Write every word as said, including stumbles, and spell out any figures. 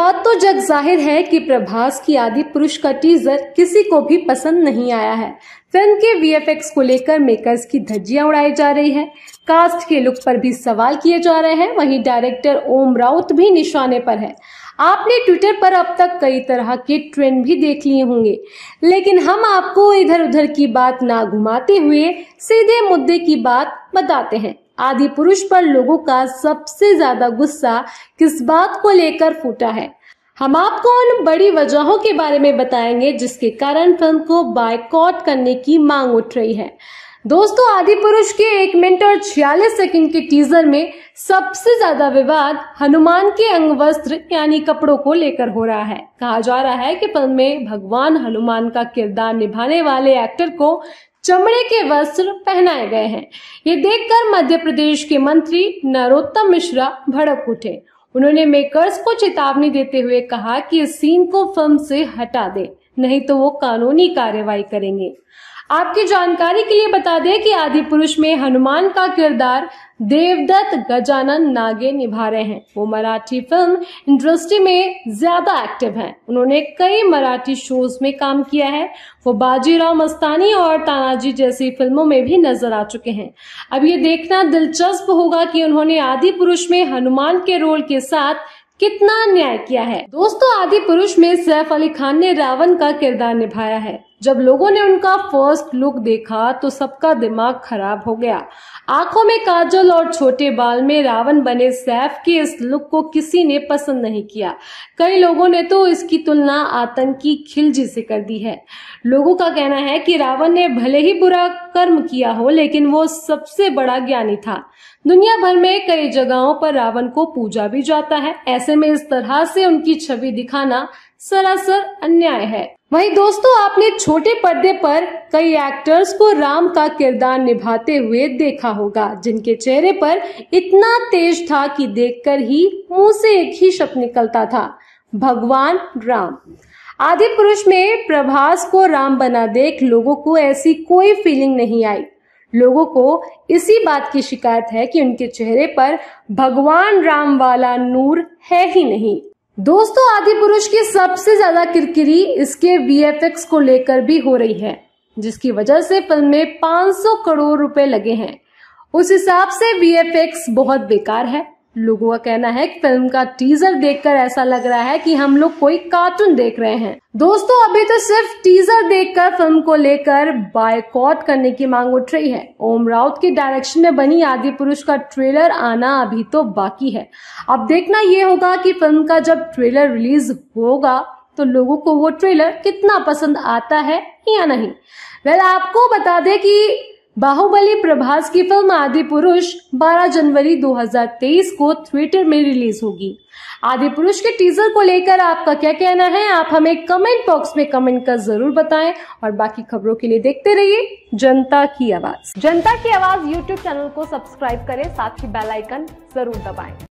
बात तो जग जाहिर है कि प्रभास की आदि पुरुष का टीजर किसी को भी पसंद नहीं आया है। फिल्म के वीएफएक्स को लेकर मेकर्स की धज्जियां उड़ाई जा रही है। कास्ट के लुक पर भी सवाल किए जा रहे हैं। वहीं डायरेक्टर ओम राउत भी निशाने पर है। आपने ट्विटर पर अब तक कई तरह के ट्रेंड भी देख लिए होंगे, लेकिन हम आपको इधर उधर की बात ना घुमाते हुए सीधे मुद्दे की बात बताते हैं। आदि पुरुष पर लोगों का सबसे ज्यादा गुस्सा किस बात को लेकर फूटा है, हम आपको उन बड़ी वजहों के बारे में बताएंगे जिसके कारण फिल्म को बायकॉट करने की मांग उठ रही है। दोस्तों, आदि पुरुष के एक मिनट और छियालीस सेकंड के टीजर में सबसे ज्यादा विवाद हनुमान के अंगवस्त्र यानी कपड़ों को लेकर हो रहा है। कहा जा रहा है कि फिल्म में भगवान हनुमान का किरदार निभाने वाले एक्टर को चमड़े के वस्त्र पहनाए गए हैं। ये देखकर मध्य प्रदेश के मंत्री नरोत्तम मिश्रा भड़क उठे। उन्होंने मेकर्स को चेतावनी देते हुए कहा कि इस सीन को फिल्म से हटा दे, नहीं तो वो कानूनी कार्रवाई करेंगे। आपकी जानकारी के लिए बता दें कि आदि पुरुष में हनुमान का किरदार देवदत्त गजानन नागे निभा रहे हैं। वो मराठी फिल्म इंडस्ट्री में ज्यादा एक्टिव हैं। उन्होंने कई मराठी शोज में काम किया है। वो बाजीराव मस्तानी और तानाजी जैसी फिल्मों में भी नजर आ चुके हैं। अब ये देखना दिलचस्प होगा कि उन्होंने आदि पुरुष में हनुमान के रोल के साथ कितना न्याय किया है। दोस्तों, आदि पुरुष में सैफ अली खान ने रावण का किरदार निभाया है। जब लोगों ने उनका फर्स्ट लुक देखा तो सबका दिमाग खराब हो गया। आंखों में काजल और छोटे बाल में रावण बने सैफ के इस लुक को किसी ने पसंद नहीं किया। कई लोगों ने तो इसकी तुलना आतंकी खिलजी से कर दी है। लोगों का कहना है कि रावण ने भले ही बुरा कर्म किया हो, लेकिन वो सबसे बड़ा ज्ञानी था। दुनिया भर में कई जगहों पर रावण को पूजा भी जाता है। ऐसे में इस तरह से उनकी छवि दिखाना सरासर अन्याय है। वहीं दोस्तों, आपने छोटे पर्दे पर कई एक्टर्स को राम का किरदार निभाते हुए देखा होगा, जिनके चेहरे पर इतना तेज था कि देखकर ही मुंह से एक ही शब्द निकलता था, भगवान राम। आदि पुरुष में प्रभास को राम बना देख लोगों को ऐसी कोई फीलिंग नहीं आई। लोगों को इसी बात की शिकायत है कि उनके चेहरे पर भगवान राम वाला नूर है ही नहीं। दोस्तों, आदि पुरुष की सबसे ज्यादा किरकिरी इसके वीएफएक्स को लेकर भी हो रही है, जिसकी वजह से फिल्म में पाँच सौ करोड़ रुपए लगे हैं। उस हिसाब से वीएफएक्स बहुत बेकार है। लोगों का कहना है कि फिल्म का टीजर देखकर ऐसा लग रहा है कि हम लोग कोई कार्टून देख रहे हैं। दोस्तों, अभी तो सिर्फ टीजर देखकर फिल्म को लेकर बायकॉट करने की मांग उठ रही है। ओम राउत के डायरेक्शन में बनी आदि पुरुष का ट्रेलर आना अभी तो बाकी है। अब देखना ये होगा कि फिल्म का जब ट्रेलर रिलीज होगा तो लोगों को वो ट्रेलर कितना पसंद आता है या नहीं। वेल, आपको बता दें कि बाहुबली प्रभास की फिल्म आदि पुरुष बारह जनवरी दो हज़ार तेईस को थिएटर में रिलीज होगी। आदि पुरुष के टीजर को लेकर आपका क्या कहना है, आप हमें कमेंट बॉक्स में कमेंट कर जरूर बताएं। और बाकी खबरों के लिए देखते रहिए जनता की आवाज। जनता की आवाज यूट्यूब चैनल को सब्सक्राइब करें, साथ ही बेल आइकन जरूर दबाएं।